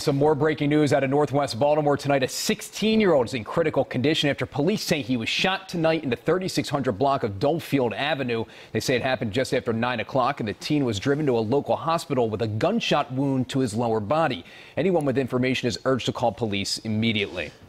Some more breaking news out of Northwest Baltimore tonight. A 16-year-old is in critical condition after police say he was shot tonight in the 3600 block of Dolefield Avenue. They say it happened just after 9 o'clock, and the teen was driven to a local hospital with a gunshot wound to his lower body. Anyone with information is urged to call police immediately.